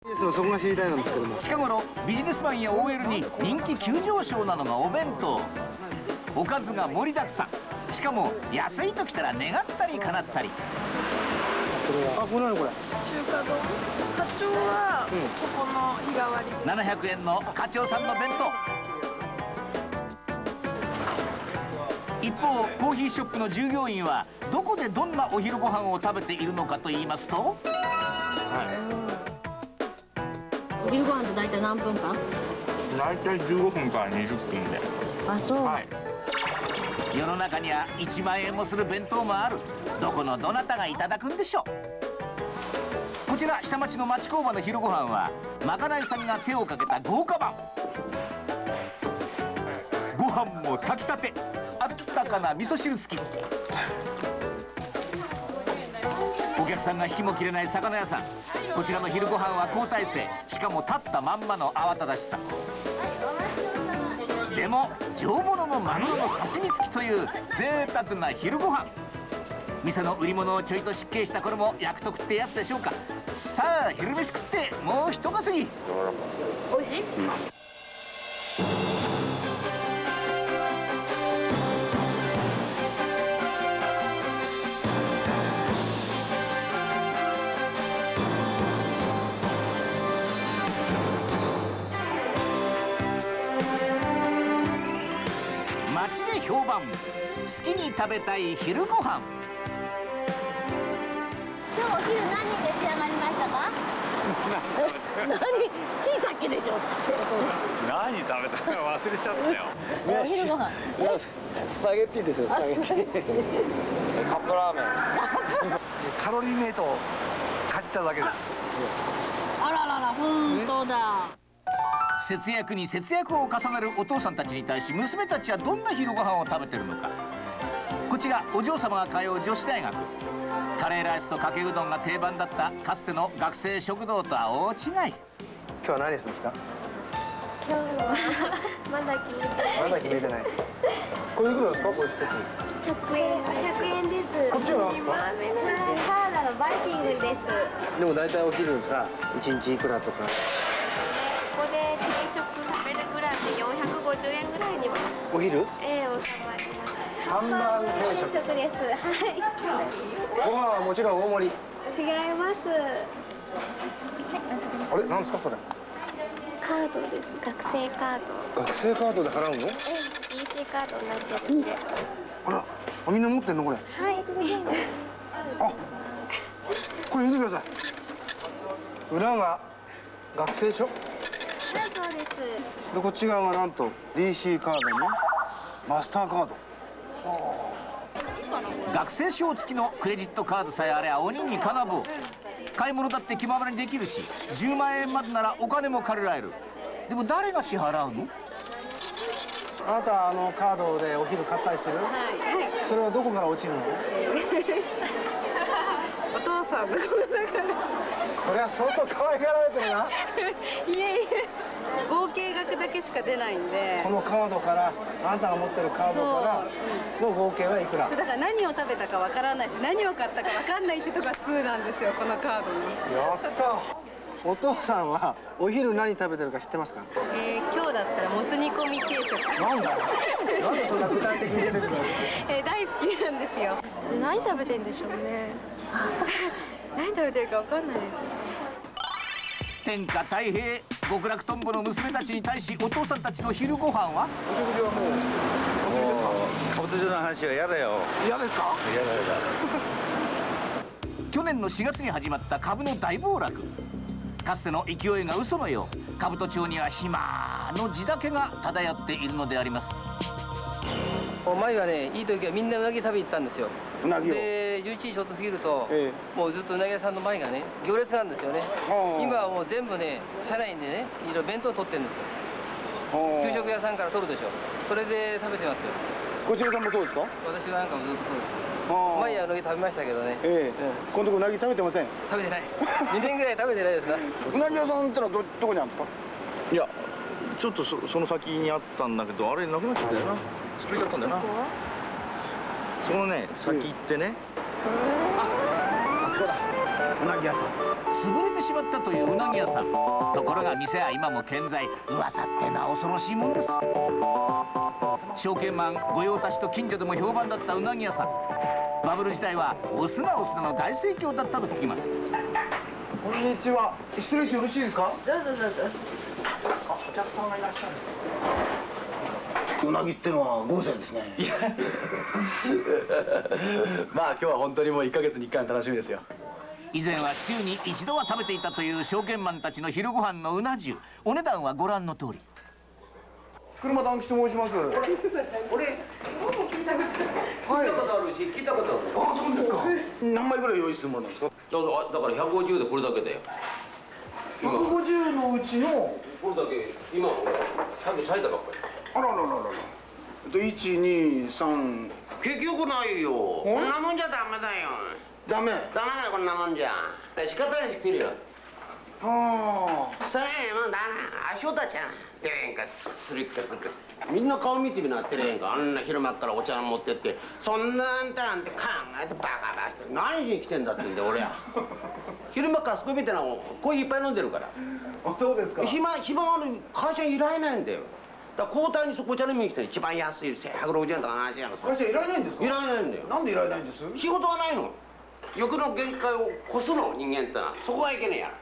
そこが知りたいなんですけども、 近頃ビジネスマンや OL に人気急上昇なのがお弁当。おかずが盛りだくさん、しかも安いときたら願ったり叶ったり。 あ、これ何これ。 中華丼。課長はここの日替わり。 700円の課長さんの弁当。一方コーヒーショップの従業員はどこでどんなお昼ご飯を食べているのかと言いますと、 お昼ご飯って大体何分間？ 大体15分から20分で。 あ、そう。 はい。 世の中には1万円もする弁当もある。どこのどなたがいただくんでしょう。こちら下町の町工場の昼ご飯はまかないさんが手をかけた豪華版。ご飯も炊きたて、あったかな味噌汁付き。お客さんが引きも切れない魚屋さん。こちらの昼ご飯は交代制、しかも立ったまんまの慌ただしさ。でも上物のマグロの刺身付きという贅沢な昼ご飯。店の売り物をちょいと失敬した頃も役得ってやつでしょうか。さあ昼飯食ってもう一稼ぎ。 おいしい？ 街で評判、好きに食べたい昼ご飯。 今日お昼何召し上がりましたか？何？小さっけでしょ。 何食べたか忘れちゃったよ。 お昼ご飯。 スパゲッティですよ、スパゲッティ。 カップラーメン。 カロリーメイトをかじっただけです。 あららら、本当だ。 節約に節約を重ねるお父さんたちに対し、娘たちはどんな昼ご飯を食べてるのか。こちらお嬢様が通う女子大学。カレーライスとかけうどんが定番だったかつての学生食堂とは大違い。 今日は何するんですか。 今日はまだ決めてない。 まだ決めてない。これいくらですか、これ一つ。 100円。100円です。 こっちは何ですか。 サラダのバイキングです。 でも大体お昼さ、1日いくらとか。 ここで定食食べるぐらいで450円ぐらいには。 お昼。 収まります。 ハンバーグ定食。 定食です。はい。 ご飯はもちろん大盛り。 違います。 あれ、なんですかそれ。 カードです。学生カード。 学生カードで払うの。 EC カードになってるんで。 あら、みんな持ってんのこれ。 はい。 あ、これ見てください。裏が学生証。 はい、そうです。 で、こっち側がなんと DC カードにマスターカード。 学生証付きのクレジットカードさえあれば鬼に金棒。買い物だって気ままにできるし、10万円までならお金も借りられる。でも誰が支払うの？ あなたカードでお昼買ったりする？はい。それはどこから落ちるの？ お父さんのだから。 これは相当可愛がられてるな。 いえいえ。合計額だけしか出ないんで。 このカードからあなたが持ってるカードからの合計はいくら？ だから何を食べたかわからないし、何を買ったかわかんないってとこが2なんですよ、このカードに。 やった。お父さんはお昼何食べてるか知ってますか？ 今日だったらもつ煮込み定食。 なんだ。なんでそんな具体的に出てくるの？ 大好きなんですよ。何食べてんでしょうね。何食べてるかわかんないです。 天下太平、極楽とんぼの娘たちに対しお父さんたちの昼ご飯は？ お食事はもうお済みですか？ カブトジの話は嫌だよ。 嫌ですか？ 嫌だ。 去年の4月に始まった株の大暴落。かつての勢いが嘘のよう、兜町には暇の地だけが漂っているのであります。 前はね、いい時はみんなうなぎ食べに行ったんですよ。 うなぎを。 で、11時ちょっと過ぎると、もうずっとうなぎ屋さんの前がね、行列なんですよね。今はもう全部ね、車内でね、いろいろ弁当を取ってるんですよ。給食屋さんから取るでしょ。それで食べてますよ。 こちらさんもそうですか？ 私はなんかもずっとそうです。前はうなぎ食べましたけどね。 このとこうなぎ食べてません。 食べてない。2年ぐらい食べてないですな。 うなぎ屋さんってのはどこにあるんですか？ いや、ちょっとその先にあったんだけど、あれなくなっちゃったよな。潰れちゃったんだよな。そのね、先行ってね。 あそこだ。うなぎ屋さん。 潰れてしまったといううなぎ屋さん。ところが店は今も健在。噂ってのは恐ろしいもんです。証券マン御用達と近所でも評判だったうなぎ屋さん。バブル時代はお砂お砂の大盛況だったと聞きます。 こんにちは。失礼してよろしいですか。 どうぞどうぞ。 お客さんがいらっしゃる。うなぎってのは豪勢ですね。 まあ今日は本当にもう1ヶ月に1回の楽しみですよ。 以前は週に一度は食べていたという証券マンたちの昼ご飯のうな重。お値段はご覧の通り。 車団吉と申します。 俺、聞いたことあるし、聞いたことある。 あ、そうですか。何枚ぐらい用意するものなんですか。 だから150でこれだけだよ。 150のうちのこれだけ、今さっき咲いたばっかり。 あららららら。1、2、3。 結局ないよ。こんなもんじゃダメだよ。 ダメ。 ダメだよ、こんなもんじゃ。仕方にしてるよ。 はあ。 それもうだな、足音ちゃん。てれんかするかするかして。みんな顔見てみな、てれんか。あんな昼間からお茶持ってって、そんなあんたなんて考えてバカバカして。何しに来てんだってんだよ、俺は。昼間からそこ見てな、コーヒーいっぱい飲んでるから。 あ、そうですか。 暇は会社にいられないんだよ。だから交代にそこお茶飲みに来て一番安い160円とか70円とか。 会社いられないんですか。 いられないんだよ。 なんでいられないんです。 仕事がないの。欲の限界を越すの、人間ってのは。そこはいけねえや。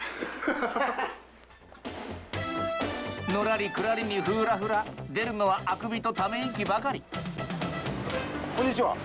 のらりくらりにふらふら。出るのはあくびとため息ばかり。 こんにちは。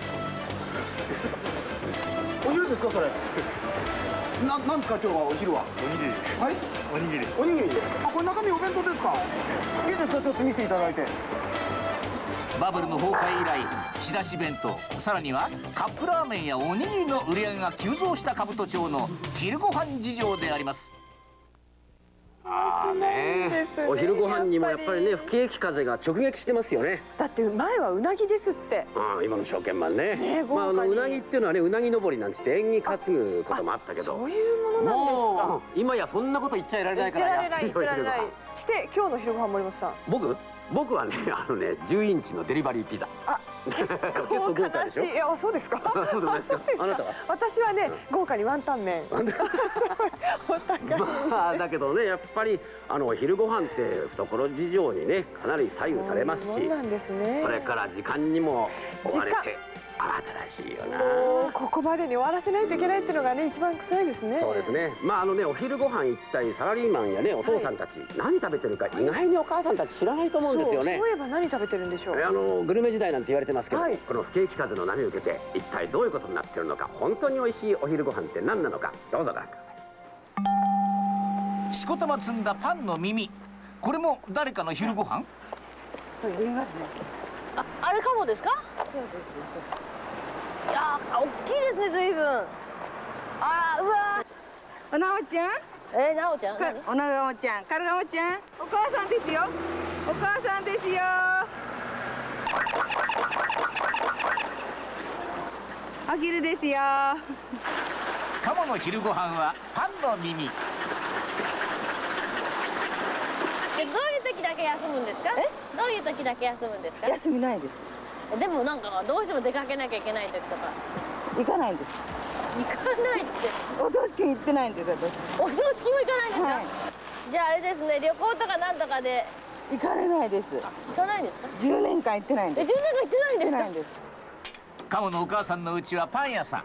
お昼ですか、それ。なんですか、今日はお昼は。 おにぎり。 はい。 おにぎり。 おにぎり。あ、これ中身お弁当ですか。いいですか、ちょっと見せていただいて。 バブルの崩壊以来、仕出し弁当、さらにはカップラーメンやおにぎりの売り上げが急増した兜町の昼ご飯事情であります。 ああね、お昼ご飯にもやっぱりね、不景気風が直撃してますよね。 だって前はうなぎですって。 ああ、今の証券マンね。 ね、 まあうなぎっていうのはね、うなぎ登りなんつって縁起担ぐこともあったけど。 そういうものなんですか。 今やそんなこと言っちゃいられないから。安いお昼ご飯。 して今日の昼ご飯、森本さん。 僕はね、10インチのデリバリーピザ。 あ、結構豪華でしょ。 いや、そうですか。 そうですか。あなたは？ 私はね、豪華にワンタン麺。 まあだけどね、やっぱりお昼ご飯って懐事情にね、かなり左右されますし、それから時間にも追われて慌ただしいよな。 もうここまでに終わらせないといけないっていうのがね、一番臭いですね。 そうですね。まあお昼ご飯一体サラリーマンやね、お父さんたち何食べてるか意外にお母さんたち知らないと思うんですよね。 そういえば何食べてるんでしょう。 グルメ時代なんて言われてますけど、この不景気風の波を受けて一体どういうことになってるのか、本当に美味しいお昼ご飯って何なのか、どうぞご覧ください。 しこたま積んだパンの耳。これも誰かの昼ご飯？ これ見ますね。あれかもですか？そうです。いやー、大きいですね、随分。あら、うわおなおちゃん。 なおちゃん。 おなおちゃん、カルガモちゃん。お母さんですよ。お母さんですよ。お昼ですよ。 カモの昼ご飯はパンの耳。 どういう時だけ休むんですか？どういう時だけ休むんですか？ 休みないです。 でもなんかどうしても出かけなきゃいけない時とか。 行かないんです。 行かないって。 お葬式に行ってないんです、私。 お葬式も行かないんですか？はい、じゃああれですね、旅行とかなんとかで。 行かれないです。 行かないんですか ？10年間行ってないんです。 10年間行ってないんですか？ 行ってないんです。 カモのお母さんのうちはパン屋さん。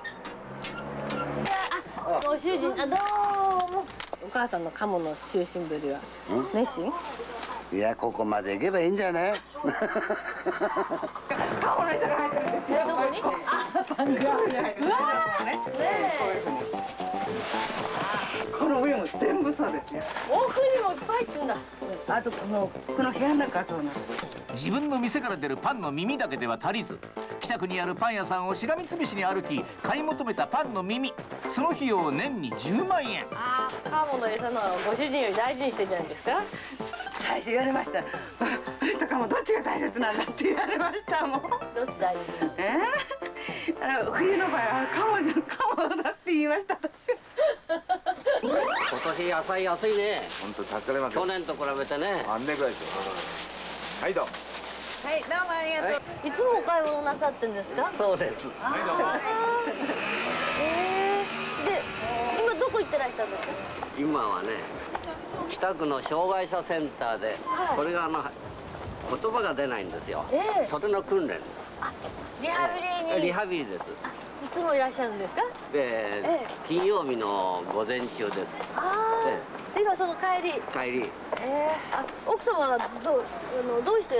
ご主人、どうも。お母さんのカモの就寝ぶりは熱心？ いや、ここまで行けばいいんじゃない？ カモの人が入ってるんですよ。 どこに？ パンが。うわこの上も全部そうですよ。 奥にもいっぱい入ってんだ。 あとこの部屋の中はそうなんです。 自分の店から出るパンの耳だけでは足りず、北区にあるパン屋さんをしらみつぶしに歩き買い求めたパンの耳。その費用年に10万円。 カモの餌のご主人より大事にしてるんじゃないですか？ 最初言われました。あれとかもどっちが大切なんだって言われましたもん。 どっち大事なんですか？ 冬の場合はカモだって言いました私。 今年野菜安いね。 本当助かります。 去年と比べてね。 あんねぐらいですよ。はいどうも。 はい、どうもありがとう。 いつもお買い物なさってんですか？ そうです。 はいどうも。 で、 ってらしたんですか？ 今はね、北区の障害者センターで、これが言葉が出ないんですよ。それの訓練。 リハビリに。 リハビリです。 いつもいらっしゃるんですか？ で、金曜日の午前中です。 で、今その帰り。 帰り。 奥様はどうして？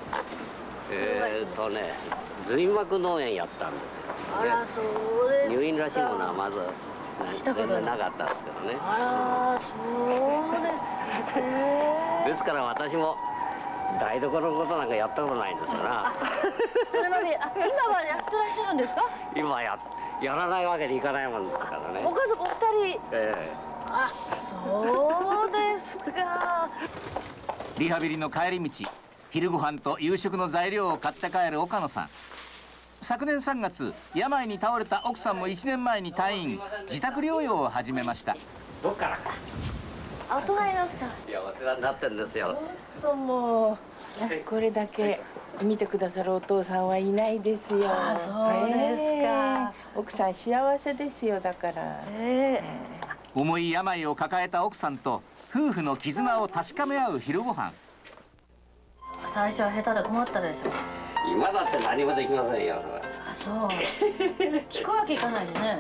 髄膜脳炎やったんですよ。 あら、そうですか。 入院らしいものはまず全然なかったんですけどね。 あら、そうです。 ですから私も台所のことなんかやったことないんですから。 それまで、今はやってらっしゃるんですか？ 今やらないわけにいかないもんですからね。 ご家族お二人。あ、そうですか。 リハビリの帰り道、昼ご飯と夕食の材料を買って帰る岡野さん。昨年3月、病に倒れた奥さんも1年前に退院、自宅療養を始めました。 どっからか。 お隣の奥さん。 いや、お世話になってんですよ。 どうも。これだけ見てくださるお父さんはいないですよ。 あ、そうですか。 奥さん幸せですよ、だから。 重い病を抱えた奥さんと夫婦の絆を確かめ合う昼ご飯。 最初は下手で困ったでしょ。 今だって何もできませんよ、それ。 あ、そう。聞くわけいかないしね。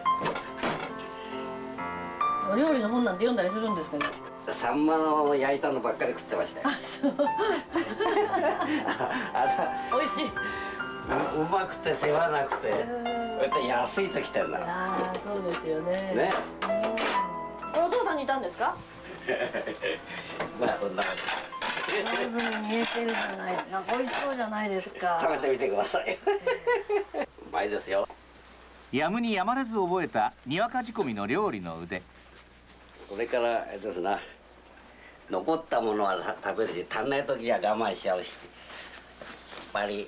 お料理の本なんて読んだりするんですけど。 サンマの焼いたのばっかり食ってましたよ。 あ、そう。美味しい。 うまくて世話なくて、こうやって安いときてんだ。 ああ、そうですよね。 ね。 これお父さんにいたんですか？ まあそんな。 上手に煮えてるじゃない。なんか美味しそうじゃないですか。 食べてみてください。うまいですよ。 やむにやまれず覚えたにわか仕込みの料理の腕。 これからですな。残ったものは食べるし、足んない時には我慢しちゃうし。やっぱり。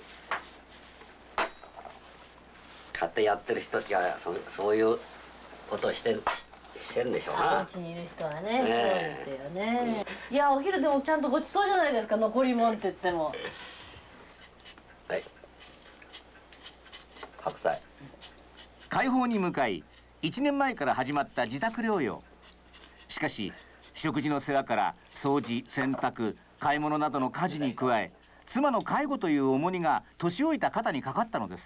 買ってやってる人たちはそういうことをしてんでしょうな。 お家にいる人はね、そうですよね。いや、お昼でもちゃんとごちそうじゃないですか、残りもんって言っても。 はい。白菜。 解放に向かい、1年前から始まった自宅療養。しかし、食事の世話から掃除、洗濯、買い物などの家事に加え、妻の介護という重荷が年老いた肩にかかったのです。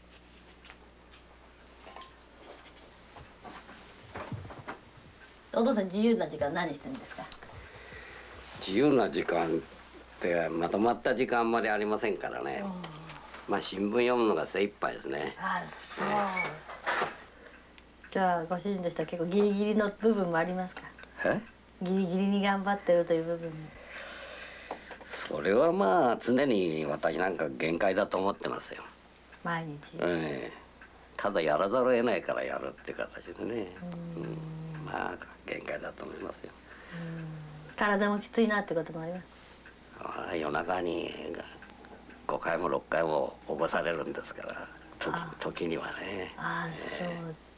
お父さん、自由な時間何してるんですか？ 自由な時間ってまとまった時間あんまりありませんからね。まあ新聞読むのが精一杯ですね。 あ、そう。じゃあご主人としては結構ギリギリの部分もありますか？ギリギリに頑張ってるという部分も。 それはまあ常に私なんか限界だと思ってますよ。 毎日。 ただやらざるを得ないからやるっていう形でね。まあ限界だと思いますよ。 体もきついなってこともあります。 夜中に5回も6回も起こされるんですから時にはね。 ああ、そう。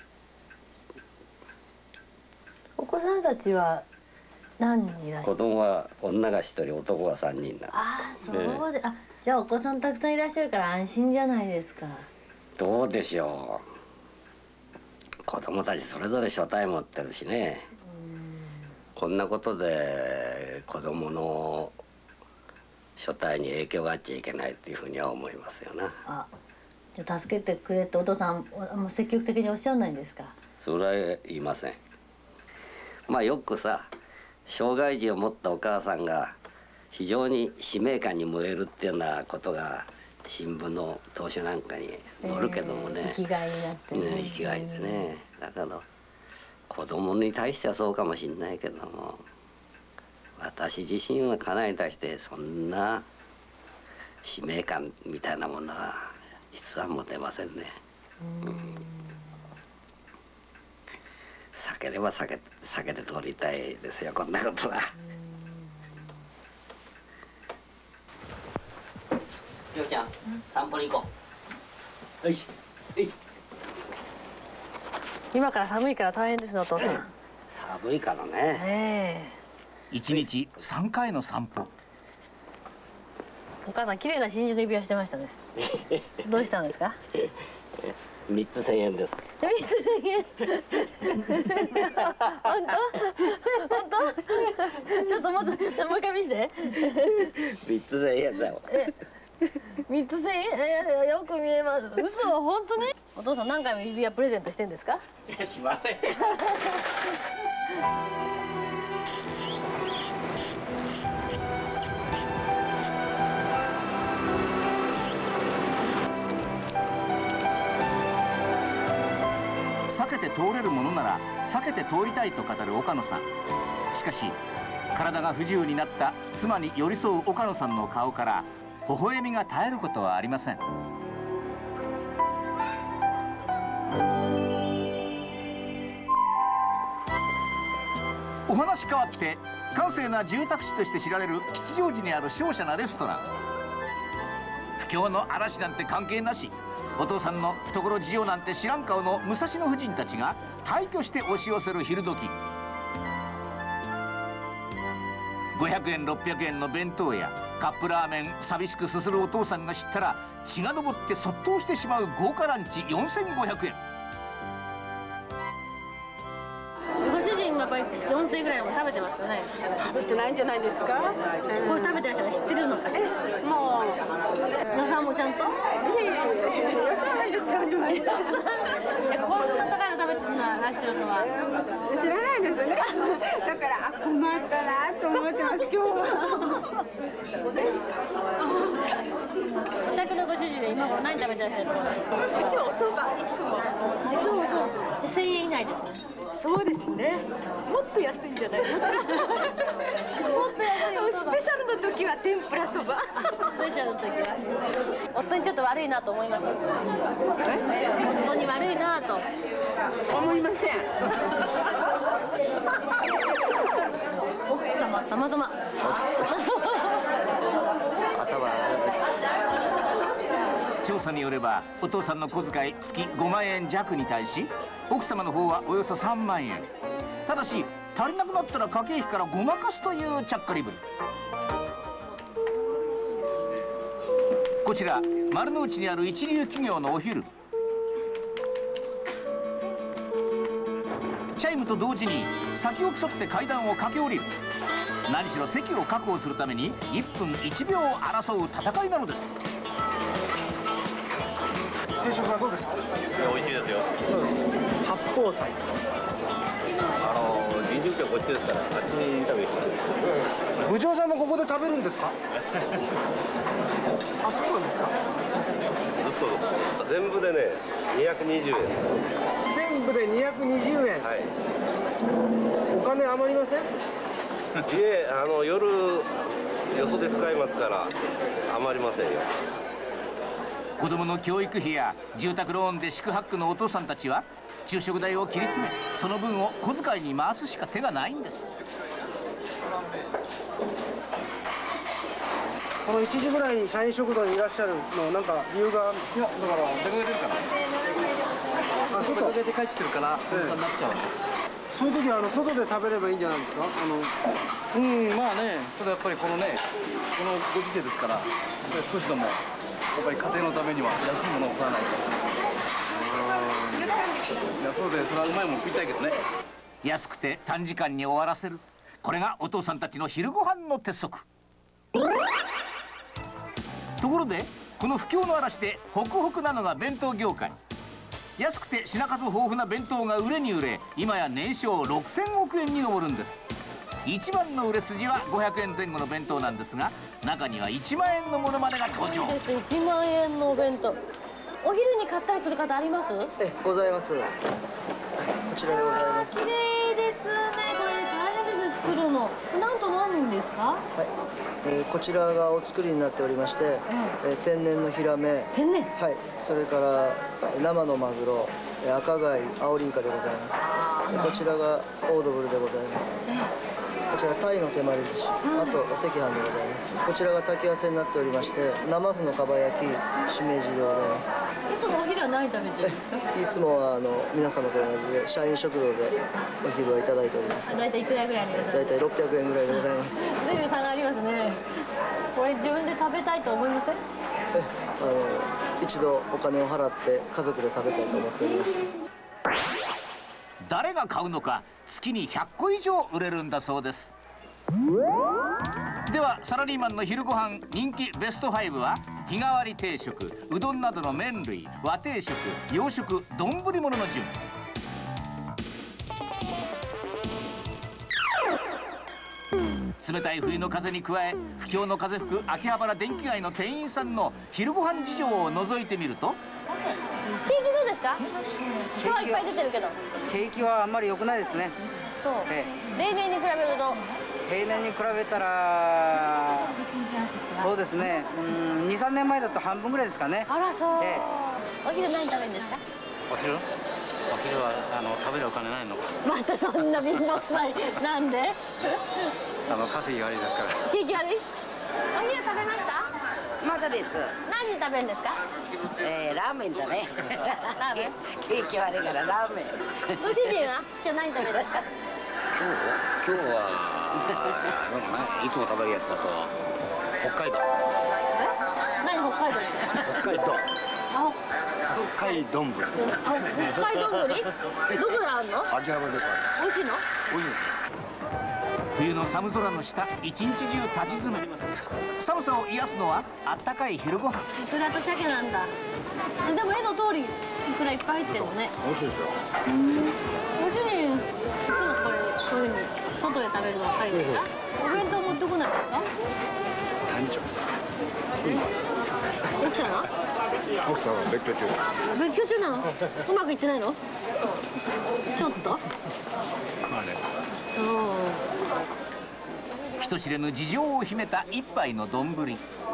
お子さんたちは何人いらっしゃる？ 子供は女が1人、男が3人なんです。 ああ、そうで、じゃあお子さんたくさんいらっしゃるから安心じゃないですか。 どうでしょう。子供たちそれぞれ所帯持ってるしね。こんなことで子供の所帯に影響があっちゃいけないっていうふうには思いますよな。 じゃあ助けてくれってお父さん積極的におっしゃらないんですか？ それは言いません。まあよくさ、障害児を持ったお母さんが非常に使命感に燃えるっていうようなことが新聞の投書なんかに載るけどもね、 生きがいになってね、 生きがいでね。だけど子供に対してはそうかもしれないけども、私自身は家内に対してそんな使命感みたいなものは実は持てませんね。避ければ避けて通りたいですよ、こんなことは。りょうちゃん、散歩に行こう。よし。 今から寒いから大変ですね、お父さん。 寒いからね。 1日3回の散歩。 お母さん綺麗な真珠の指輪してましたね。どうしたんですか？ 3つ1000円です。 3つ1000円本当ちょっともう一回見せて。 3つ1000円だよ。 3つ1000円、よく見えます。嘘、本当に？お父さん何回も指輪プレゼントしてんですか？ いや、しません。 避けて通れるものなら避けて通りたいと語る岡野さん。しかし体が不自由になった妻に寄り添う岡野さんの顔から微笑みが絶えることはありません。お話変わって閑静な住宅地として知られる吉祥寺にある瀟洒なレストラン。不況の嵐なんて関係なし、お父さんの懐事情なんて知らん顔の武蔵野婦人たちが大挙して押し寄せる昼時。500円600円の弁当やカップラーメン寂しくすするお父さんが知ったら血が上ってそっとしてしまう豪華ランチ4500円。 ご主人もやっぱり4000円ぐらいも食べてますかね？ 食べてないんじゃないですか？ これ食べてらっしゃるの知ってるのかしら？ もう予算もちゃんと？ いえいえ、予算は言っております。 こんな高いの食べてらっしゃるのは知らないですね。だから困ったなと思ってます今日は。 お宅のご主人は今頃何食べてらっしゃるの？ うちはお蕎麦いつも。 いつもそう。1000円以内ですね。 そうですね。もっと安いんじゃないですか。もっと安い。スペシャルの時は天ぷらそば。 スペシャルの時は。夫にちょっと悪いなと思います。夫に悪いなと。 思いません。 奥様様々。 調査によればお父さんの小遣い月5万円弱に対し奥様の方はおよそ3万円。ただし足りなくなったら家計費からごまかすというちゃっかりぶり。こちら丸の内にある一流企業のお昼。チャイムと同時に先を競って階段を駆け下りる。何しろ席を確保するために1分1秒を争う戦いなのです。 定食はどうですか？ 美味しいですよ。 そうです。八宝菜。 新宿はこっちですから、あっちに食べに行く。 部長さんもここで食べるんですか？あ、そうなんですか。 ずっと全部でね、220円。 全部で220円。 はい。 お金余りません？ いえ、夜よそで使いますから余りませんよ。 子供の教育費や住宅ローンで四苦八苦のお父さんたちは昼食代を切り詰め、その分を小遣いに回すしか手がないんです。 この1時ぐらいに社員食堂にいらっしゃるのなんか理由が？ いや、だから出かけてるから。あ、外出かけて帰ってるからこんなになっちゃう。 そういう時は外で食べればいいんじゃないですか？ まあね、ただやっぱりこのね、このご時世ですから、やっぱり少しでもやっぱり家庭のためには安いものを買わないと。いや、そうで、それはうまいもの食いたいけどね。 安くて短時間に終わらせる。これがお父さんたちの昼ご飯の鉄則。ところでこの不況の嵐でホクホクなのが弁当業界。安くて品数豊富な弁当が売れに売れ、今や年商6000億円に上るんです。一番の売れ筋は500円前後の弁当なんですが、中には1万円のものまでが登場。 1万円のお弁当。お昼に買ったりする方あります？ ございます。こちらでございます。 綺麗ですね。これ大変ですね、作るの。なんと何ですか？ はい。こちらがお作りになっておりまして、天然のヒラメ。 天然？ はい。それから生のマグロ、赤貝、アオリイカでございます。こちらがオードブルでございます。こちらタイの手まり寿司、あとお赤飯でございます。こちらが炊き合わせになっておりまして、生麩のかば焼き、しめじでございます。 いつもお昼は何食べてるんですか？ いつもは皆様と同じで社員食堂でお昼はいただいております。 大体いくらぐらいでございます？ 大体600円ぐらいでございます。 随分差がありますね。これ自分で食べたいと思いません？ 一度お金を払って家族で食べたいと思っております。 誰が買うのか月に100個以上売れるんだそうです。ではサラリーマンの昼ご飯人気ベスト5は日替わり定食、うどんなどの麺類、和定食、洋食、丼物の順。冷たい冬の風に加え不況の風吹く秋葉原電気街の店員さんの昼ご飯事情を覗いてみると、 景気どうですか？人はいっぱい出てるけど。 景気はあんまり良くないですね。 そう。例年に比べると。 平年に比べたらそうですね、2、3年前だと半分ぐらいですかね。 あらそう。お昼何食べるんですか？ お昼は食べるお金ないの。 またそんな貧乏くさい。なんで？ 稼ぎ悪いですから。 景気悪い？お昼食べました？ まだです。 何食べるんですか？ ラーメンだね。 ラーメン？ 景気悪いからラーメン。 ご主人は今日何食べるんですか？ 今日はいつも食べるやつだと北海道。 何北海道？ 北海道。北海丼ぶり。 北海丼ぶり？どこであるの？ 秋葉原で。 美味しいの？ 美味しいですよ。 冬の寒空の下一日中立ち詰め、寒さを癒すのはあったかい昼ご飯。 イクラと鮭なんだ。でも絵の通りイクラいっぱい入ってるのね。 美味しいですよ。 ご主人いつもこういうふうに外で食べるばっかりですか？お弁当持ってこないですか？ 何日作るの？ 奥さんは？ 奥さんは別居中。 別居中なの？うまくいってないの？ちょっと？ まあね。 そう。 人知れぬ事情を秘めた一杯の丼。 何分？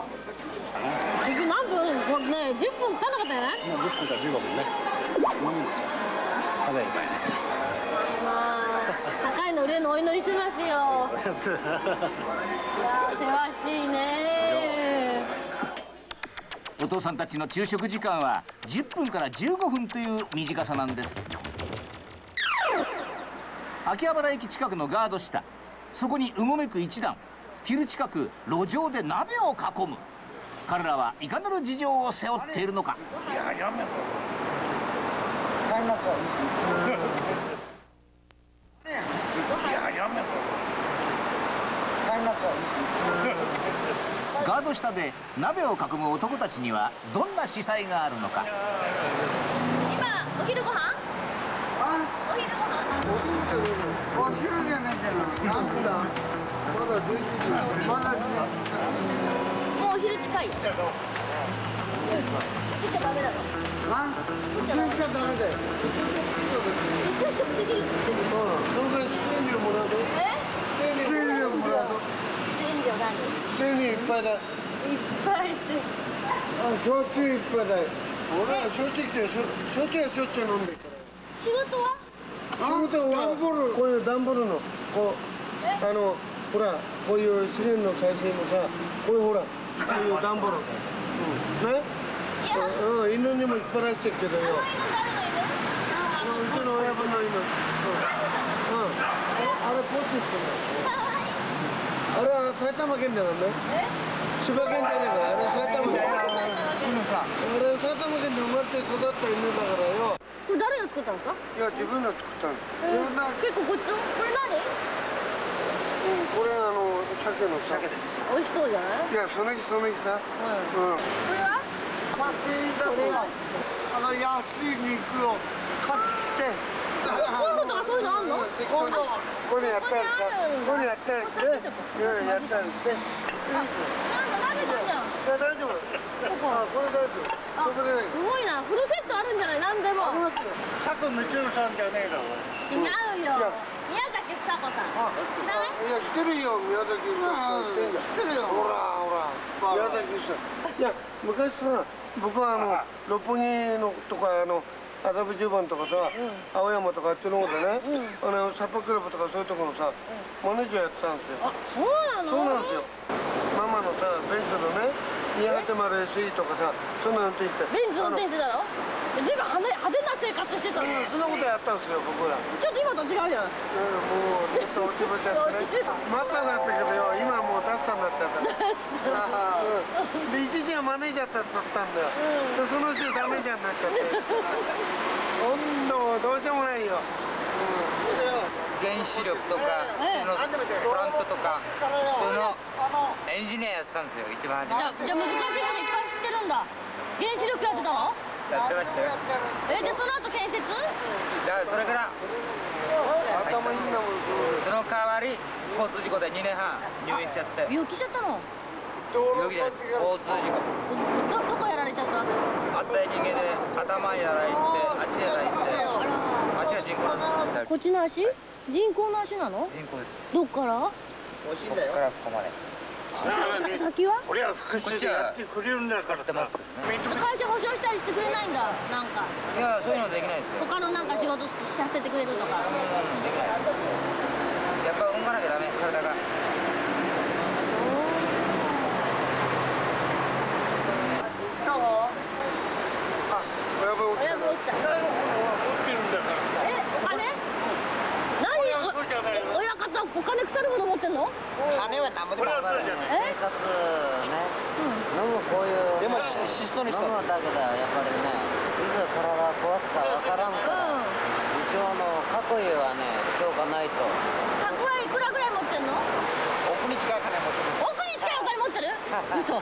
これね、10分かかんなかったよね。 10分から15分ね。もういいんですよ。食べるからね。 まあ、高いの売れるのお祈りしてますよ。いや、せわしいね。 お父さんたちの昼食時間は10分から15分という短さなんです。秋葉原駅近くのガード下、そこにうごめく一団。昼近く路上で鍋を囲む。彼らはいかなる事情を背負っているのか。 いや、やめろ。買いなさい。いや、やめろ。買いなさい。 ガード下で鍋を囲む男たちにはどんな司祭があるのか。 今お昼ご飯？お昼ご飯？ お昼じゃないんだよ。なんだ。まだ11時。まだ11時。 もうお昼近いよ。食っちゃダメだろ。 食っちゃダメだよ。 食ってもできるって言ってる。 それで1000両もらうぞ。1000両もらうぞ。 1000両何？ 1000両いっぱいだ。いっぱいって。 焼酎いっぱいだよ。俺は焼酎って焼酎はしょっちゅう飲んでるから。 仕事は？ 仕事は段ボール、こういう段ボールのこうほらこういう資源の再生もさ、こういうほらこういう段ボール、ね、犬にも引っ張らせてるけどよ。うちの親分の犬、あれポッチしてるの。あれは埼玉県だよね。千葉県じゃねえか。あれ埼玉県。あれ埼玉県で生まれて育った犬だからよ。 これ誰が作ったんですか？ いや、自分が作ったの。 結構ごちそう。これ何？ これ鮭の鮭です。 美味しそうじゃない？ いや、その日さ。 これは？ 買ってだと安い肉を買ってきて。 コンロとかそういうのあんの？ コンロこれやったりさ、これやったりして、やったりして。 なんか鍋だじゃん。 いや、大丈夫。これ大丈夫。 すごいな。フルセットあるんじゃない？何でも。 ありますよ。佐藤道夫さんじゃねえだろ。 違うよ。宮崎房子さん。知らない？ いや、知ってるよ。宮崎房子さん。知ってるよ。ほら。宮崎さん。いや、昔さ、僕は六本木のとか麻布十番とかさ、青山とかあっちの方でね、サッパクラブとかそういうところのさ、マネージャーやってたんですよ。 あ、そうなの？ そうなんですよ。ママのさ、ベンツのね、280SE とかさ、そんな運転して。 ベンツ運転してたの？随分派手な生活してたの。 そんなことやったんですよ僕ら。 ちょっと今と違うじゃん。 もうちょっと落ちぶっちゃってね。マスターだったけどよ、今はもうダスターになっちゃった。で一時はマネージャーだったんだよ。でそのうちダメージャーになっちゃって。温度どうしようもないよ。 原子力とか、そのプラントとか、そのエンジニアやってたんですよ、一番初め。 じゃあ難しいこといっぱい知ってるんだ。原子力やってたの？ やってましたよ。 でその後建設？ だからそれから頭いいんだもん。 その代わり交通事故で2年半入院しちゃって。 病気しちゃったの？ 病気じゃないです。交通事故。 どこやられちゃったわけ？ あったい人間で頭やられて、足やられて、足が人工なんです。 こっちの足？人工の足なの？ 人工です。 どっから？ ここからここまで。 先は？ 俺は復讐でやってくれるんだからさ。 会社保証したりしてくれないんだ。なんか。 いやそういうのできないですよ。 他のなんか仕事させてくれるとか。 できないです。やっぱ動かなきゃダメ、体が。 親分落ちた。あれ？親方お金腐るほど持ってんの？ 金は何もでも生活ね、飲むこういうでも質素に飲むだけだやっぱりね、いつ体壊すかわからんから、一応囲いはねしておかないと。 蓄えいくらぐらい持ってんの？ 億に近い金持ってる。 億に近いお金持ってる？嘘。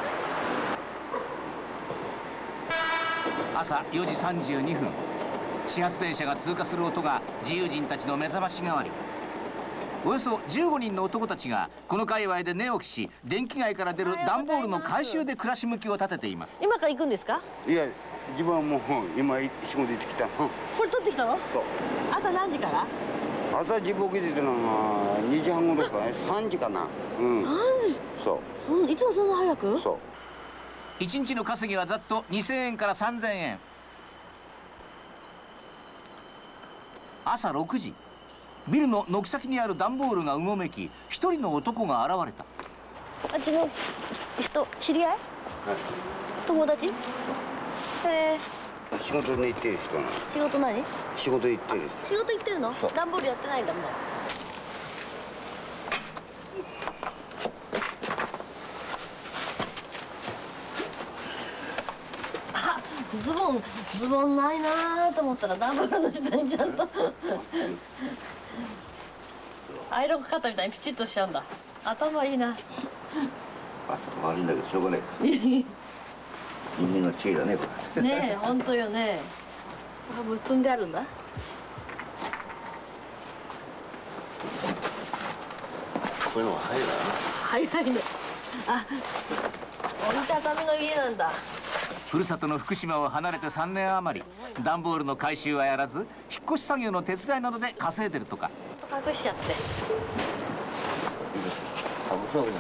朝4時32分、始発電車が通過する音が自由人たちの目覚まし代わり。およそ15人の男たちがこの界隈で寝起きし、電気街から出る段ボールの回収で暮らし向きを立てています。 今から行くんですか？ いや、自分はもう今仕事行ってきたの。 これ取ってきたの？ そう。 朝何時から？ 朝自分起きてたのが2時半頃かね、3時かな。うん。3時？そう。 いつもそんな早く？ そう。 1日の稼ぎはざっと2000円から3000円。朝6時、ビルの軒先にある段ボールがうごめき、一人の男が現れた。 あっちの人、知り合い？友達？ 仕事に行ってる人なの。 仕事何？ 仕事行ってる。 仕事行ってるの？段ボールやってないんだもん。ズボンないなと思ったら段ボールの下にちゃんとアイロンかかったみたいにピチッとしちゃうんだ。頭いいな。 頭悪いんだけどしょうがない。人間の知恵だねこれ。 ねえ、本当よね。結んであるんだ。 こういうのが早いからな。 早いね。あ、折りたたみの家なんだ。 ふるさとの福島を離れて3年余り、段ボールの回収はやらず、引っ越し作業の手伝いなどで稼いでるとか。 隠しちゃって。 隠すわけじ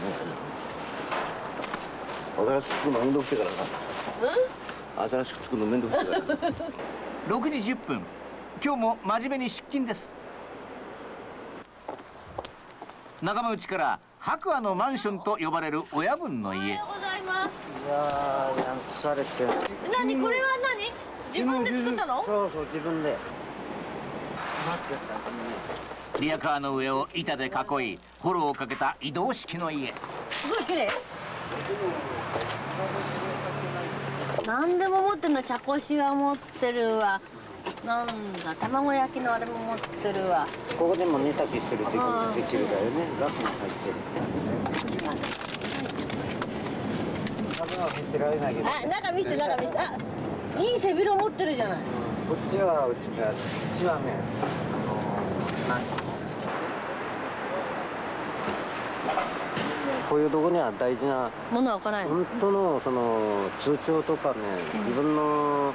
ゃない。新しく作るのめんどくせえからな。新しく作るのめんどくせえから。 6時10分、今日も真面目に出勤です。仲間内から白亜のマンションと呼ばれる親分の家。 おはようございます。 いやー、疲れて。 何これは何？自分で作ったの？ そうそう、自分で。 リアカーの上を板で囲い、ホロをかけた移動式の家。 すごい綺麗。何でも持ってるの。茶こしは持ってるわ。なんだ、卵焼きのあれも持ってるわ。 ここでも煮炊きするってことできるだよね。ガスが入ってるね。中は見せられないけど。 あ、中見せて、中見せて。あ、いい背広持ってるじゃない。 こっちはうちが、一番ね、こういうとこには大事なものは置かないの。 本当のその通帳とかね、自分の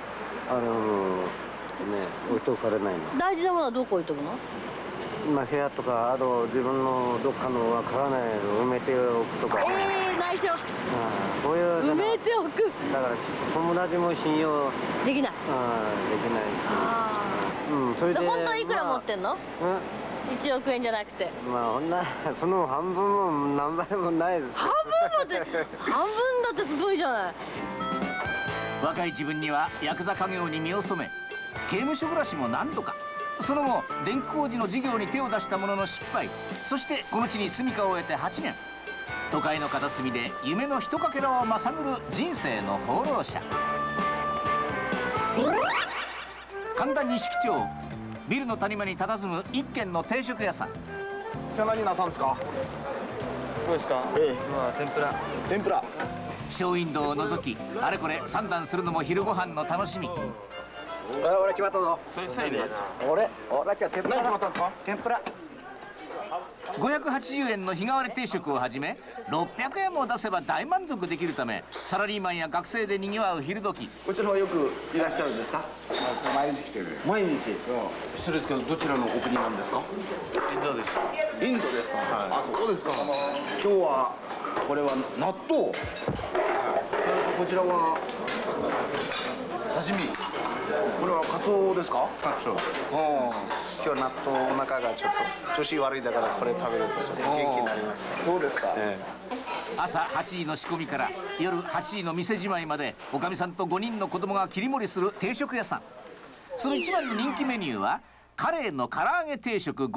置いておかれないの。 大事なものはどこ置いとくの？ 今部屋とか、あと自分のどっかのわからないの埋めておくとか。 内緒。 こういう埋めておく。 だから友達も信用できない。 できないし。うん、それで。 本当はいくら持ってんの？1億円じゃなくて。 まあその半分も何倍もないです。 半分だって半分だってすごいじゃない。 若い自分にはヤクザ家業に身を染め、 刑務所暮らしも何度か。その後電気工事の事業に手を出したものの失敗。そしてこの地に住みかを得て8年。都会の片隅で夢のひとかけらをまさぐる人生の放浪者。神田錦町、ビルの谷間に佇む一軒の定食屋さん。 何なさんですか？どうですか？今天ぷら。天ぷら。 ショーウィンドウを覗き、あれこれ三段するのも昼ご飯の楽しみ。 俺決まったぞ。俺今日天ぷら。何決まったんですか？天ぷら。 580円の日替わり定食をはじめ600円も出せば大満足できるため、サラリーマンや学生でにぎわう昼時。 こちらはよくいらっしゃるんですか？ 毎日来てる。 毎日。そう失礼ですけど、どちらのお国なんですか？インドです。インドですか？はい。あ、そうですか。今日はこれは納豆。こちらは刺身。これはカツオですか？カツオ。 今日納豆お腹がちょっと調子悪いだからこれ食べるとちょっと元気になります。 そうですか。 朝8時の仕込みから夜8時の店じまいまで、おかみさんと5人の子供が切り盛りする定食屋さん。その一番の人気メニューはカレーの唐揚げ定食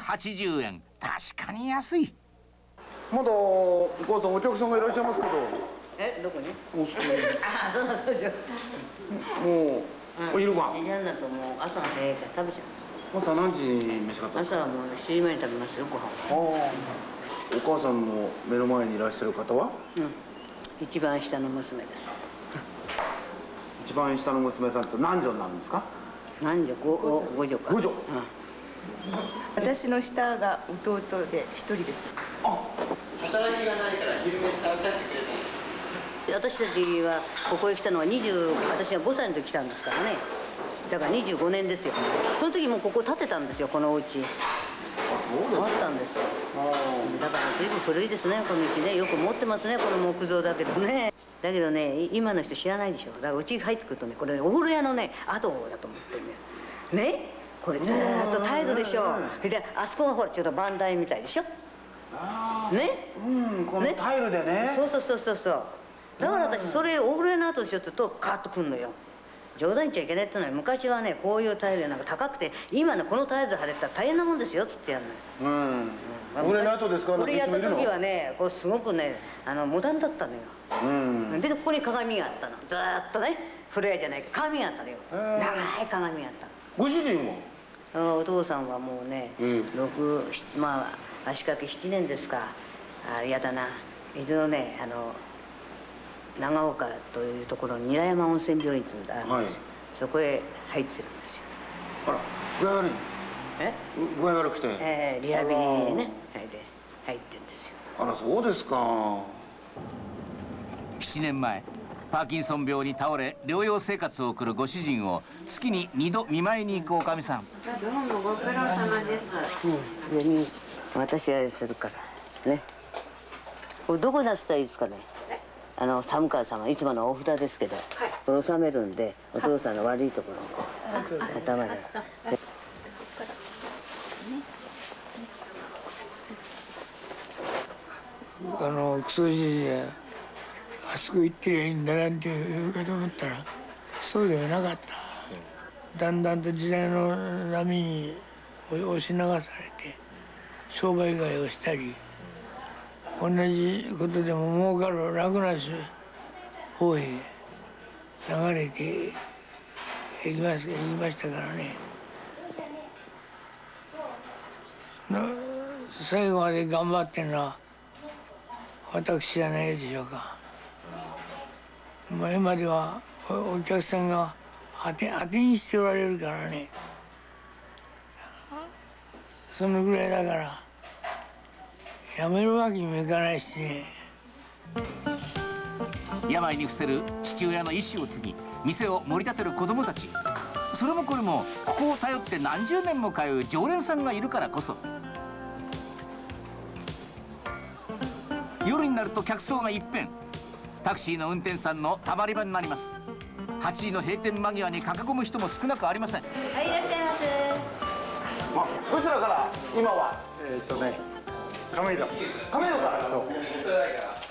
580円。確かに安い。 まだお母さんお客さんがいらっしゃいますけど。 どこに？ あ、 そうそう。 もうお昼ご飯。 なんだともう朝が早いから食べちゃう。 朝何時に召し上がったんですか？ 朝はもう7時前に食べますよ、ご飯。 お母さんの目の前にいらっしゃる方は？ 一番下の娘です。 一番下の娘さんって何女なんですか？ 何女？五女か。 五女。 私の下が弟で一人です。 働きがないから昼飯食べさせてくれない。 私たちはここへ来たのは私が5歳の時来たんですからね。だから25年ですよ。その時もここ建てたんですよ、このお家。あったんですよ。だから随分古いですね、この家ね。よく持ってますね、この木造だけどね。だけどね、今の人知らないでしょ。だからうちに入ってくるとね、これね、お風呂屋のね跡だと思ってるね。ね、これずーっとタイルでしょ。であそこがほらちょっと番台みたいでしょ。ね、 このタイルでね。 そう。だから私それお風呂屋の跡でしょって言うとカーッとくんのよ。冗談言っちゃいけないってのは、昔はねこういうタイルなんか高くて、今ねこのタイルで貼れたら大変なもんですよっつってやるのよ。 俺の後ですか？ これやった時はね、こうすごくねモダンだったのよ。でここに鏡があったの。ずーっとね、風呂屋じゃないか鏡があったのよ。長い鏡があったの。 ご主人は？ お父さんはもうね、まあ足掛け7年ですか。やだな。一度ね長岡というところに韮山温泉病院っていうのがあるんですよ。そこへ入ってるんですよ。 あら、具合悪い？具合悪くて？ リハビリにね入ってるんですよ。 あら、そうですか。 7年前パーキンソン病に倒れ療養生活を送るご主人を月に2度見舞いに行くおかみさん。 どうもご苦労様です。私がするからね。これどこ出したらいいですかね？寒川様いつものお札ですけど、これ収めるんで、お父さんの悪いところを頭で。 クソじじあそこ行ってりゃいいんだなんて言うかと思ったらそうではなかった。だんだんと時代の波に押し流されて商売街をしたり、同じことでも儲かる楽な方へ流れていきましたからね。最後まで頑張ってるのは私じゃないでしょうか。今ではお客さんが当てにしておられるからね。そのぐらいだからやめるわけにもいかないしね。 病に伏せる父親の意思を継ぎ店を盛り立てる子供たち。それもこれもここを頼って何十年も通う常連さんがいるからこそ。夜になると客層が一変。タクシーの運転手さんのたまり場になります。8時の閉店間際に駆け込む人も少なくありません。 はい、いらっしゃいます。 どちらから今は？ 亀戸。 亀戸から？そう。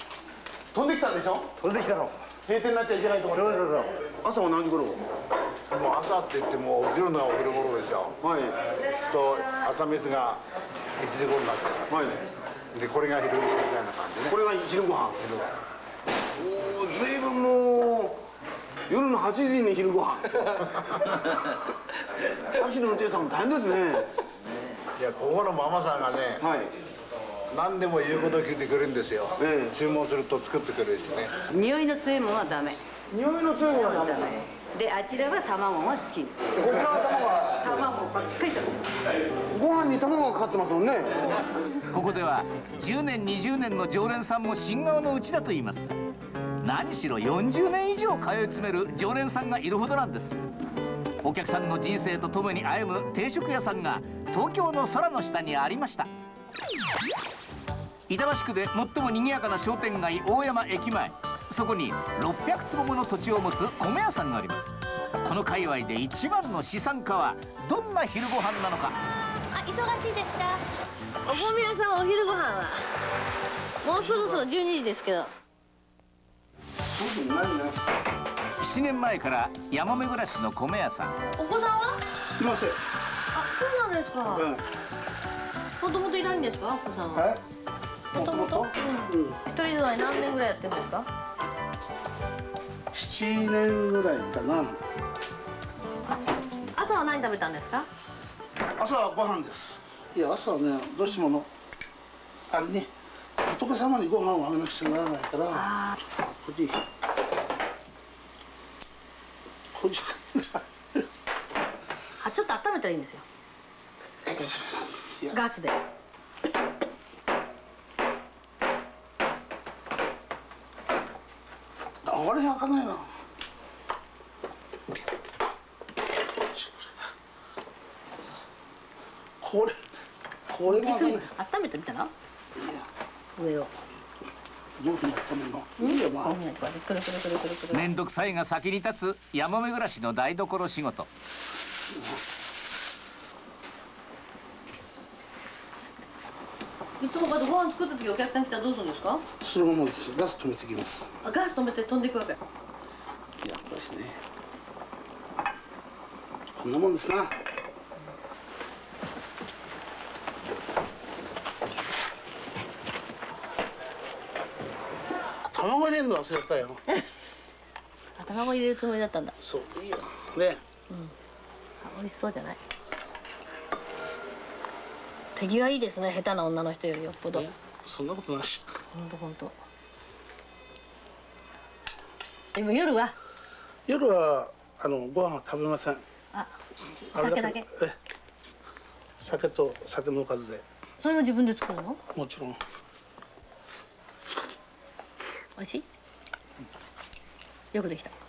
飛んできたんでしょ？ 飛んできたの。 閉店になっちゃいけないと思って。 そう。 朝は何時頃？ もう朝って言っても起きるのはお昼頃ですよ。はい。と朝飯が1時頃になっちゃいます。はい。でこれが昼飯みたいな感じね。 これが昼ご飯。 昼ご飯。 おお、ずいぶんもう夜の8時に昼ご飯。タクシーの運転手さんも大変ですね。 いや、ここのママさんがね、はい、何でも言うことを聞いてくれるんですよ。注文すると作ってくれるしね。 匂いの強いものはダメ。 匂いの強いものはダメ。 で、あちらは卵が好き。 こちらは卵ばっかり食べてる。 ご飯に卵がかかってますもんね。 ここでは10年20年の常連さんも新顔のうちだと言います。何しろ40年以上通い詰める常連さんがいるほどなんです。お客さんの人生とともに歩む定食屋さんが東京の空の下にありました。板橋区で最も賑やかな商店街大山駅前、そこに600坪もの土地を持つ米屋さんがあります。この界隈で一番の資産家はどんな昼ご飯なのか。 あ、忙しいですか。お米屋さんお昼ご飯はもうそろそろ12時ですけど。 7年前から山目暮らしの米屋さん。 お子さんは？ いません。 あ、そうなんですか。もともといないんですか、お子さんは。もともと？一人住まい何年ぐらいやってるんですか ？7年ぐらいかな。 朝は何食べたんですか？ 朝はご飯です。いや、朝はね、どうしてもあれね、仏様にご飯をあげなくちゃならないから、これであ、ちょっと温めたらいいんですよ。ガスで。 あれ開かないな。これが温めてみたら？上を。 どういうふうに温めるの？いいよ、まあ。 めんどくさいが先に立つ山目暮らしの台所仕事。 いつもまずご飯作った時お客さん来たらどうするんですか？ そのままです。ガス止めてきます。 あ、ガス止めて飛んでいくわけ。 やっぱりね。こんなもんですな。卵入れるの忘れたよ。 卵入れるつもりだったんだ。 そう、いいよ。ね。 うん。美味しそうじゃない。手際いいですね、下手な女の人よりよっぽど。 そんなことなし。 本当。でも夜は？ 夜はご飯は食べません。 あ、酒だけ。 酒と酒のおかずで。 それも自分で作るの？ もちろん。 美味しい？よくできた。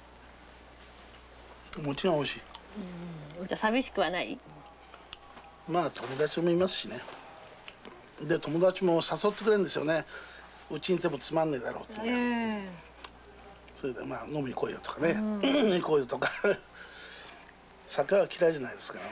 もちろん美味しい。 寂しくはない？ まあ友達もいますしね。で友達も誘ってくれるんですよね。うちにいてもつまんねえだろうってね。それでまあ飲み行こうよとかね、行こうよとか。酒は嫌いじゃないですから。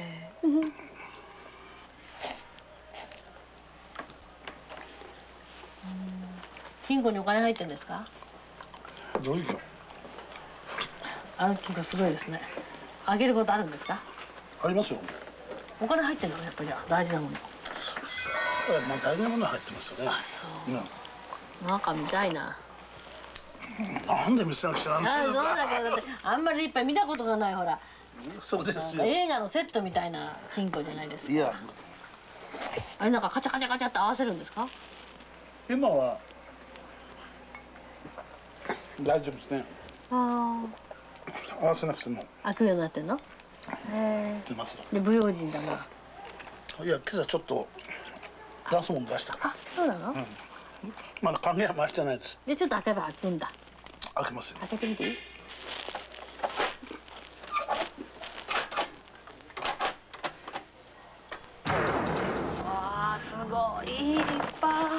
金庫にお金入ってるんですか？ どういうの？ あの金庫すごいですね。あげることあるんですか？ ありますよ。 お金入ってるのやっぱり大事なもの。 まあ大事なものは入ってますよね。 あ、そう。なんか見たいな。 なんで見せなくちゃなんですか？ そうだけどだってあんまりいっぱい見たことがないほら。 そうですよ。 映画のセットみたいな金庫じゃないですか。 いや。 あれなんかカチャカチャカチャって合わせるんですか？ 今は大丈夫ですね。 ああ。合わせなくても。 開くようになってんの？ 出ますよ。 で不用心だな。 いや今朝ちょっと出すもの出したから。 あ、そうなの？ まだ鍵は回してないです。 でちょっと開けば開くんだ。 開けますよ。 開けてみていい？わあ、すごい立派。わ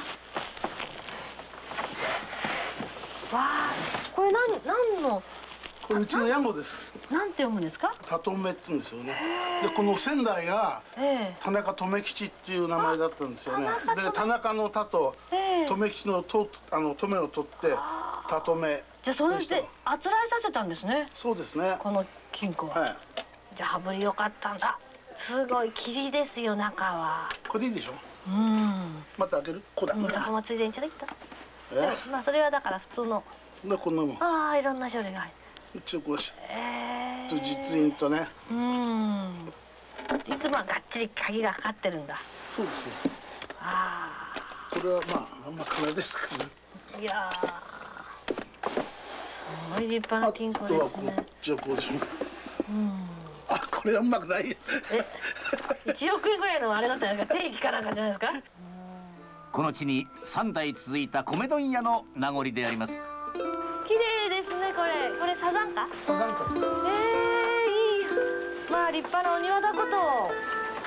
あ、これ何の？ これうちの屋号です。 なんて読むんですか？ たとめっつうんですよね。でこの仙台が田中留吉っていう名前だったんですよね。で田中の田と留吉のと留を取ってたとめ。 じゃあそれであつらえさせたんですね。 そうですね。 この金庫は。じゃあ羽振り良かったんだ。すごい霧ですよ、中は。 これいいでしょ。 うん。 また開ける。こうだ。 中もついでにちょっと。まあそれはだから普通の。 こんなもん。 ああ、いろんな種類が入る。一応こうし。実印とね。 いつもはがっちり鍵がかかってるんだ。 そうですよ。 ああ。 これはまああんま金ですからね。 いやー。すごい立派な金庫ですね。 こっちはこうでしょ。あ、これはうまくない。 1億円ぐらいのあれだったんですか、定期かなんかじゃないですか。 この地に3代続いた米問屋の名残であります。 綺麗ですね、これサザンカ。 サザンカ。 いい。まあ立派なお庭だこと。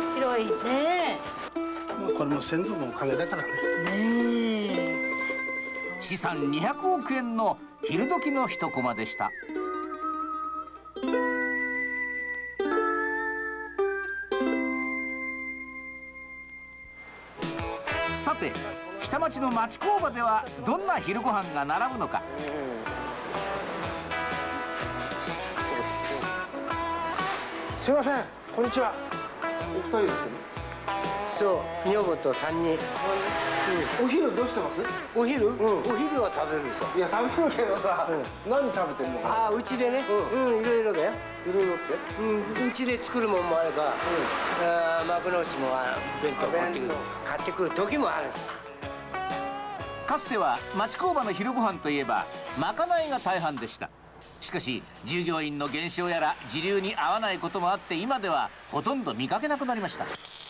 広いね。 まあこれも先祖のおかげだからね。 資産200億円の昼時の一コマでした。さて、下町の町工場ではどんな昼ご飯が並ぶのか。 すいません、こんにちは。お二人ですよね。 そう、女房と3人。 お昼どうしてます？ お昼？お昼は食べるでしょ。 いや食べるけどさ、何食べてんのかな。 ああ、うちでね。いろいろだよ。 いろいろって？ うちで作るもんもあれば、幕の内も弁当買ってくる時もあるし。 かつては町工場の昼ご飯といえばまかないが大半でした。しかし従業員の減少やら時流に合わないこともあって、今ではほとんど見かけなくなりました。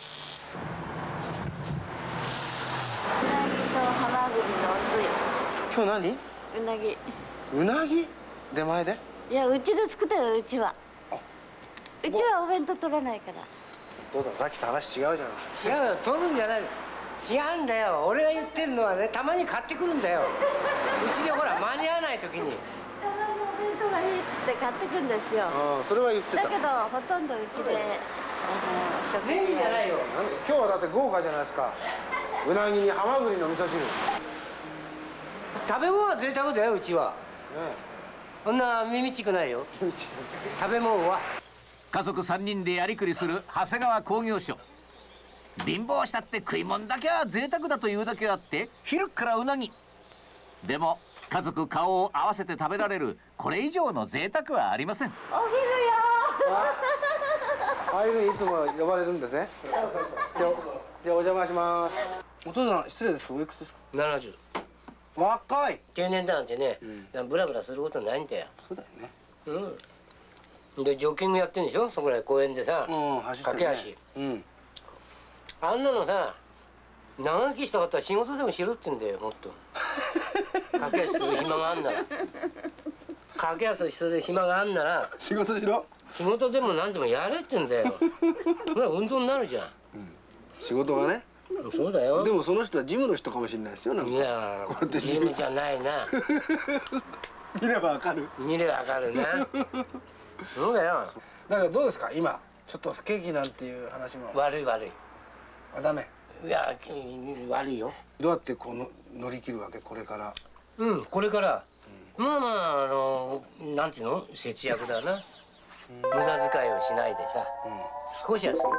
今日何？ うなぎ。 うなぎ？出前で？ いや、うちで作ったよ、うちは。うちはお弁当取らないから。 どうぞ、さっきと話違うじゃない。違うよ、取るんじゃないの。違うんだよ。俺が言ってるのはね、たまに買ってくるんだよ。うちでほら間に合わない時に。 たまにお弁当がいいっつって買ってくるんですよ。 それは言ってた。 だけどほとんどうちで食事。 レンジじゃないよ。 今日はだって豪華じゃないですか。うなぎにハマグリの味噌汁。 食べ物は贅沢だよ、うちは。そんな耳ちくないよ。食べ物は。 家族3人でやりくりする長谷川工業所。貧乏したって食い物だけは贅沢だというだけあって、昼からうなぎ。でも家族顔を合わせて食べられるこれ以上の贅沢はありません。 お昼よ。 ああいうふうにいつも呼ばれるんですね。じゃあお邪魔します。お父さん失礼ですけどおいくつですか ？70。 若い。 定年だなんてね、ブラブラすることないんだよ。 そうだよね。 でジョギングやってんでしょ、そこらへ公園でさ、駆け足。あんなのさ、長生きしたかったら仕事でもしろって言うんだよ、もっと。駆け足する暇があんなら。駆け足する暇があんなら。 仕事しろ。 仕事でも何でもやれって言うんだよ。それは運動になるじゃん。 仕事がね。 そうだよ。 でもその人はジムの人かもしれないですよ。なんか。 いやー、ジムじゃないな。 見ればわかる。 見ればわかるな。そうだよ。 だからどうですか今ちょっと不景気なんていう話も。 悪い悪い。 ダメ。 いや悪いよ。 どうやってこの乗り切るわけこれから。 これから。まあなんていうの、節約だな。無駄遣いをしないでさ、少しはする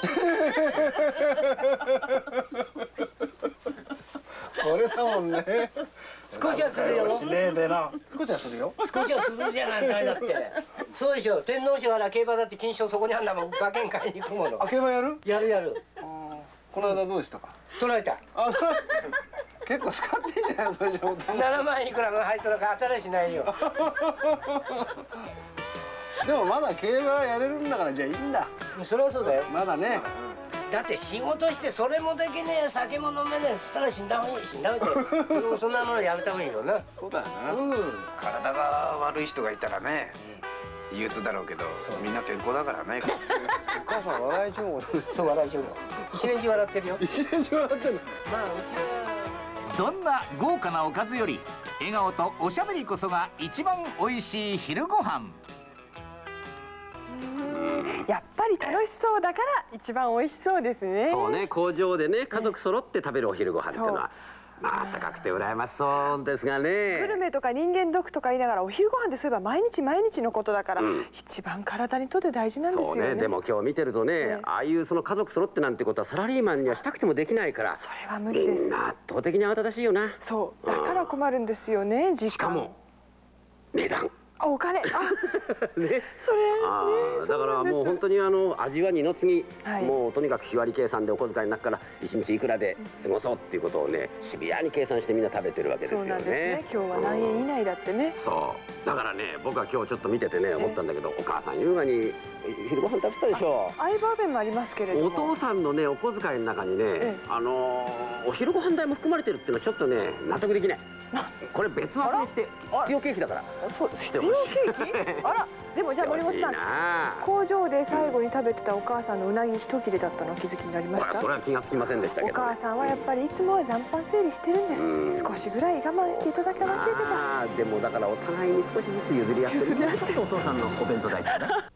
けど。これだもんね。 少しはするよ。 しねえでな。少しはするよ。 少しはするじゃないかいだって。そうでしょ。天皇賞から競馬だって金賞そこにあんだもん。馬券買いに行くもの。 競馬やる？ やるやる。 この間どうでしたか？ 取られた。 結構使ってんじゃないそれじゃ。 7万いくらが入ったのか当たりしないよ。 でもまだ競馬やれるんだからじゃあいいんだ。 それはそうだよ。 まだね。 だって仕事してそれもできねえ、酒も飲めねえっつったら死んだ方がいい。死んだ方がいい。そんなものやめた方がいいよな。 そうだよな。 体が悪い人がいたらね、憂鬱だろうけど、みんな健康だからね。 お母さん笑い上手。 そう、笑い上手。一年中笑ってるよ。 一年中笑ってる。 まあうちはどんな豪華なおかずより笑顔とおしゃべりこそが一番おいしい昼ご飯。 やっぱり楽しそうだから一番美味しそうですね。 そうね、工場でね、家族揃って食べるお昼ご飯っていうのはまあ高くて羨ましそうですがね。 グルメとか人間ドックとか言いながらお昼ご飯ってそういえば毎日毎日のことだから、一番体にとって大事なんですよね。 そうね。でも今日見てるとね、ああいうその家族揃ってなんてことはサラリーマンにはしたくてもできないから。 それは無理です。 みんな圧倒的に慌ただしいよな。 そうだから困るんですよね。時間。 しかも値段。 あ、お金。あ、 ね。 それね。 だからもう本当に味は二の次、もうとにかく日割り計算でお小遣いの中から一日いくらで過ごそうっていうことをね、シビアに計算してみんな食べてるわけですよね。 そうなんですね。今日は何円以内だってね。 そうだからね、僕は今日ちょっと見ててね思ったんだけど、お母さん優雅に昼ご飯食べてたでしょ。 相場弁もありますけれども、 お父さんのねお小遣いの中にね、お昼ご飯代も含まれてるっていうのはちょっとね納得できない。これ別枠にして必要経費だから。 そう、必要経費？あら、でもじゃあ森本さん、工場で最後に食べてたお母さんのうなぎ一切れだったのお気づきになりました？ それは気がつきませんでしたけど。 お母さんはやっぱりいつもは残飯整理してるんです。少しぐらい我慢していただかなければ。 でもだからお互いに少しずつ譲り合ってる。ちょっとお父さんのお弁当代ちょうだい。